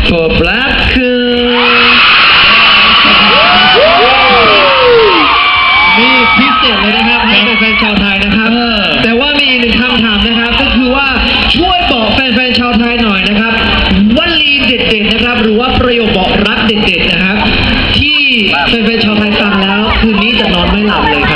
for black นี่พิเศษเลยนะครับให้แฟนๆชาวไทยนะครับแต่ว่ามีอีกหนึ่งคำถามนะครับก็คือว่าช่วยบอกแฟนๆชาวไทยหน่อยนะครับวลีเด็ดๆนะครับหรือว่าประโยคบอกรักเด็ดๆนะครับที่แฟนๆชาวไทยฟังแล้วคืนนี้จะนอนไม่หลับเลย